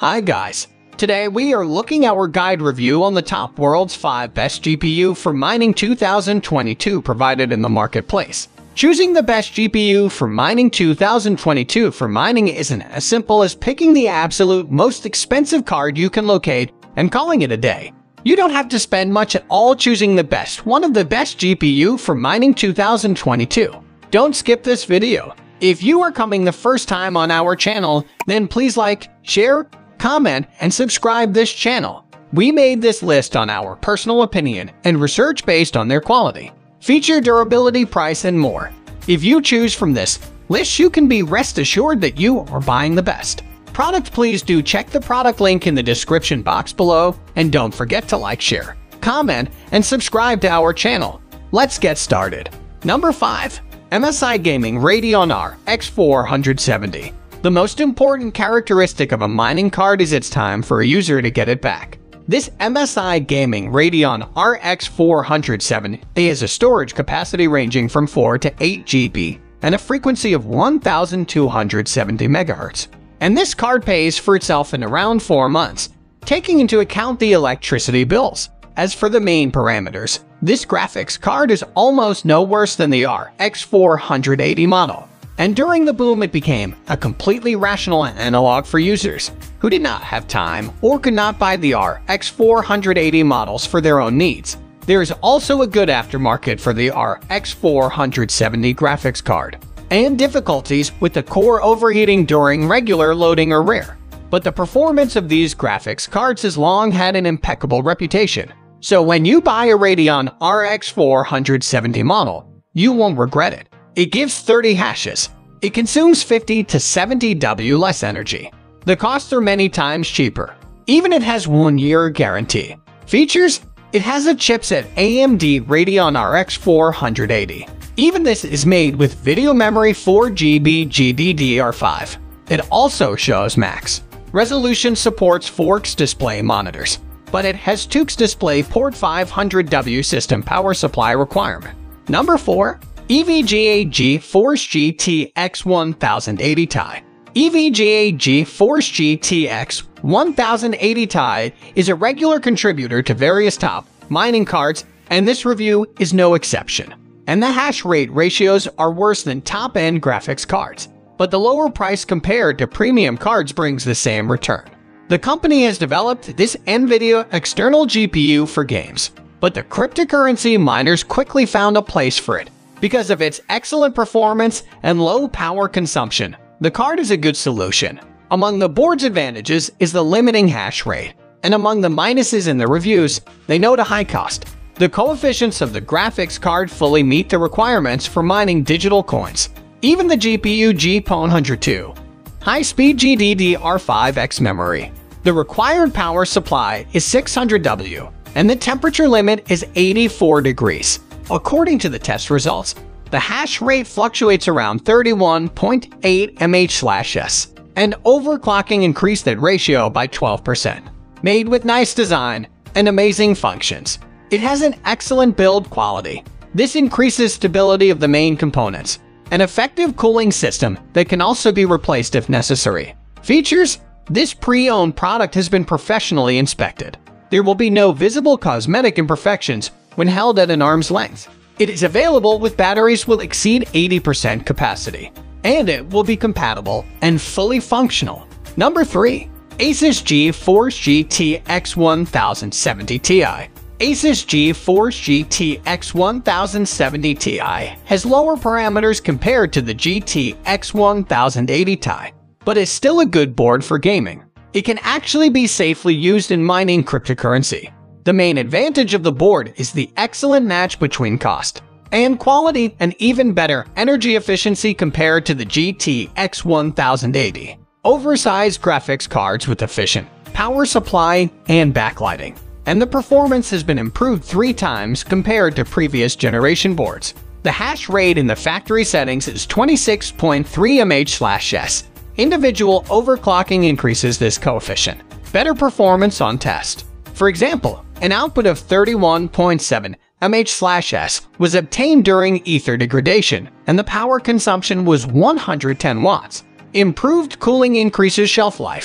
Hi guys, today we are looking at our guide review on the top world's 5 best GPU for mining 2022 provided in the marketplace. Choosing the best GPU for mining 2022 for mining isn't as simple as picking the absolute most expensive card you can locate and calling it a day. You don't have to spend much at all choosing the best one of the best GPU for mining 2022. Don't skip this video. If you are coming the first time on our channel, then please like, share, comment, and subscribe this channel. We made this list on our personal opinion and research based on their quality, feature, durability, price, and more. If you choose from this list, you can be rest assured that you are buying the best product. Please do check the product link in the description box below, and don't forget to like, share, comment, and subscribe to our channel. Let's get started. Number 5. MSI Gaming Radeon RX 470. The most important characteristic of a mining card is its time for a user to get it back. This MSI Gaming Radeon RX 470 has a storage capacity ranging from 4 to 8 GB and a frequency of 1270 MHz. And this card pays for itself in around 4 months, taking into account the electricity bills. As for the main parameters, this graphics card is almost no worse than the RX 480 model. And during the boom, it became a completely rational analog for users who did not have time or could not buy the RX 480 models for their own needs. There is also a good aftermarket for the RX 470 graphics card, and difficulties with the core overheating during regular loading are rare. But the performance of these graphics cards has long had an impeccable reputation. So when you buy a Radeon RX 470 model, you won't regret it. It gives 30 hashes. It consumes 50 to 70 W less energy. The costs are many times cheaper. Even it has 1-year guarantee. Features: it has a chipset AMD Radeon RX 480. Even this is made with video memory 4GB GDDR5. It also shows max resolution, supports 4K display monitors, but it has 2X DisplayPort 500W system power supply requirement. Number 4. EVGA GeForce GTX 1080 Ti. EVGA GeForce GTX 1080 Ti is a regular contributor to various top mining cards, and this review is no exception. And the hash rate ratios are worse than top-end graphics cards, but the lower price compared to premium cards brings the same return. The company has developed this NVIDIA external GPU for games, but the cryptocurrency miners quickly found a place for it. Because of its excellent performance and low power consumption, the card is a good solution. Among the board's advantages is the limiting hash rate, and among the minuses in the reviews, they note a high cost. The coefficients of the graphics card fully meet the requirements for mining digital coins. Even the GPU G102 high-speed GDDR5X memory. The required power supply is 600 W, and the temperature limit is 84 degrees. According to the test results, the hash rate fluctuates around 31.8 mH/s, and overclocking increased that ratio by 12%. Made with nice design and amazing functions, it has an excellent build quality. This increases stability of the main components, an effective cooling system that can also be replaced if necessary. Features: this pre-owned product has been professionally inspected. There will be no visible cosmetic imperfections when held at an arm's length. It is available with batteries will exceed 80% capacity, and it will be compatible and fully functional. Number 3. ASUS GeForce GTX 1070 Ti. ASUS GeForce GTX 1070 Ti has lower parameters compared to the GTX 1080 Ti, but is still a good board for gaming. It can actually be safely used in mining cryptocurrency. The main advantage of the board is the excellent match between cost and quality, and even better energy efficiency compared to the GTX 1080. Oversized graphics cards with efficient power supply and backlighting, and the performance has been improved 3 times compared to previous generation boards. The hash rate in the factory settings is 26.3 mH/s. Individual overclocking increases this coefficient. Better performance on test. For example, an output of 31.7 mH/s was obtained during ether degradation, and the power consumption was 110 watts. Improved cooling increases shelf life.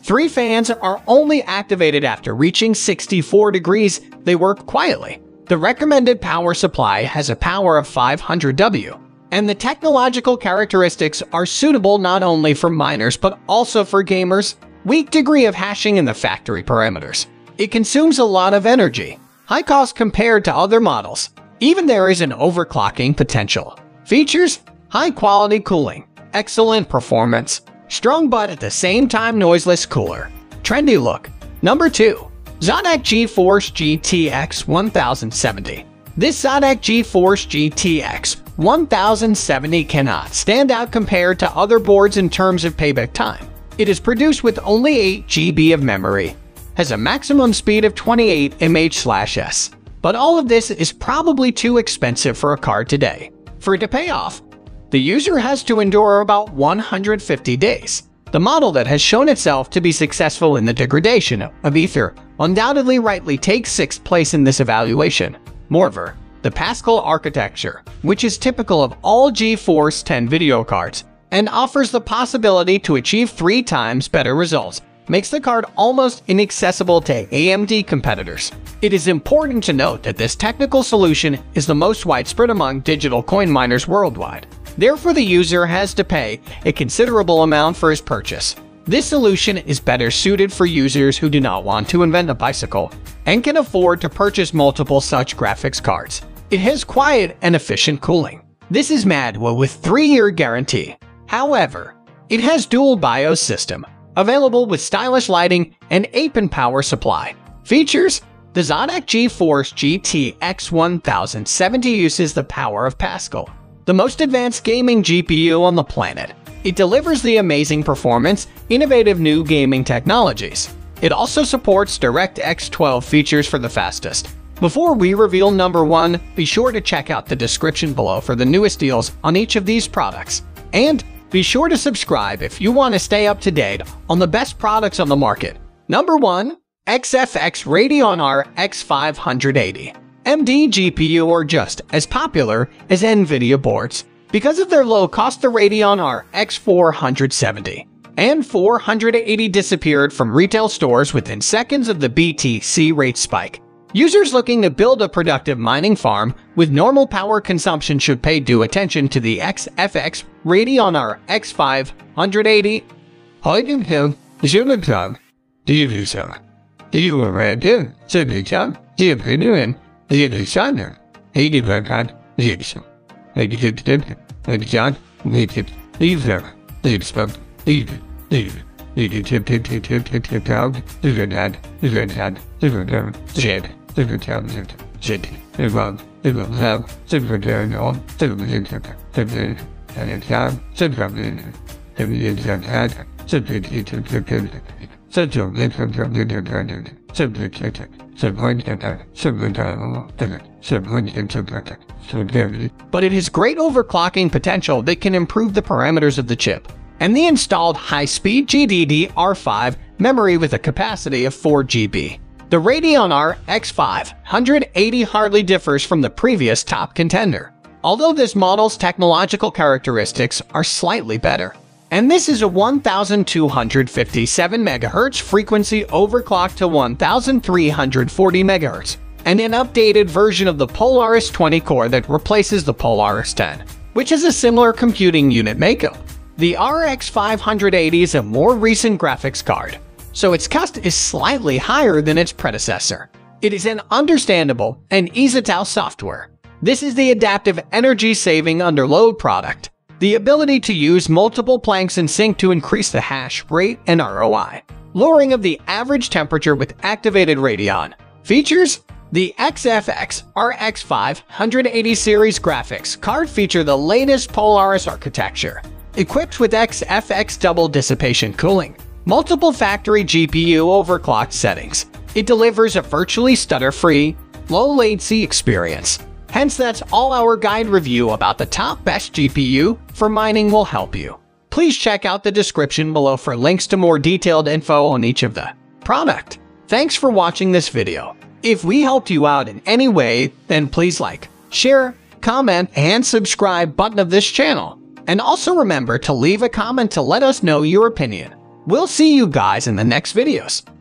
3 fans are only activated after reaching 64 degrees. They work quietly. The recommended power supply has a power of 500 W, and the technological characteristics are suitable not only for miners but also for gamers. Weak degree of hashing in the factory parameters. It consumes a lot of energy. High cost compared to other models. Even there is an overclocking potential. Features: high quality cooling, excellent performance, strong but at the same time noiseless cooler. Trendy look. Number 2. ZOTAC GeForce GTX 1070. This ZOTAC GeForce GTX 1070 cannot stand out compared to other boards in terms of payback time. It is produced with only 8 GB of memory, has a maximum speed of 28 mH/s. But all of this is probably too expensive for a card today. For it to pay off, the user has to endure about 150 days. The model that has shown itself to be successful in the degradation of Ether undoubtedly rightly takes 6th place in this evaluation. Moreover, the Pascal architecture, which is typical of all GeForce 10 video cards and offers the possibility to achieve 3 times better results, makes the card almost inaccessible to AMD competitors. It is important to note that this technical solution is the most widespread among digital coin miners worldwide. Therefore, the user has to pay a considerable amount for his purchase. This solution is better suited for users who do not want to invent a bicycle and can afford to purchase multiple such graphics cards. It has quiet and efficient cooling. This is mad with 3-year guarantee. However, it has dual BIOS system, available with stylish lighting and 8-pin power supply. Features: the ZOTAC GeForce GTX 1070 uses the power of Pascal, the most advanced gaming GPU on the planet. It delivers the amazing performance, innovative new gaming technologies. It also supports DirectX 12 features for the fastest. Before we reveal number 1, be sure to check out the description below for the newest deals on each of these products. And be sure to subscribe if you want to stay up to date on the best products on the market. Number 1. XFX Radeon RX 580. AMD GPU are just as popular as NVIDIA boards. Because of their low cost, the Radeon RX 470 and 480 disappeared from retail stores within seconds of the BTC rate spike. Users looking to build a productive mining farm with normal power consumption should pay due attention to the XFX Radeon RX 580. But it has great overclocking potential that can improve the parameters of the chip, and the installed high-speed GDDR5 memory with a capacity of 4 GB. The Radeon RX 580 hardly differs from the previous top contender, although this model's technological characteristics are slightly better. And this is a 1257 MHz frequency overclocked to 1340 MHz, and an updated version of the Polaris 20 core that replaces the Polaris 10, which has a similar computing unit makeup. The RX 580 is a more recent graphics card, so its cost is slightly higher than its predecessor. It is an understandable and easy-to-use software. This is the adaptive energy-saving underload product, the ability to use multiple planks in sync to increase the hash rate and ROI. Lowering of the average temperature with activated Radeon. Features: the XFX RX 580 series graphics card feature the latest Polaris architecture, equipped with XFX double dissipation cooling, multiple factory GPU overclocked settings. It delivers a virtually stutter-free, low-latency experience. Hence, that's all our guide review about the top best GPU for mining will help you. Please check out the description below for links to more detailed info on each of the product. Thanks for watching this video. If we helped you out in any way, then please like, share, comment, and subscribe button of this channel. And also remember to leave a comment to let us know your opinion. We'll see you guys in the next videos.